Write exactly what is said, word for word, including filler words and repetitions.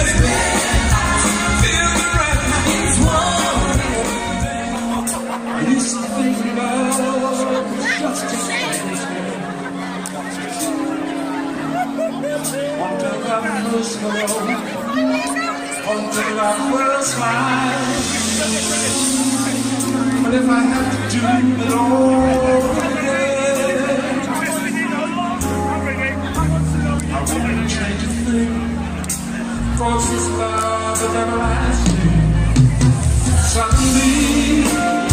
feel the rain. It's warm. I used to think love was just a fantasy. Until I was alone, until I will smile. But if I have to do it all again, I wouldn't change a thing. Cause this love is everlasting. Suddenly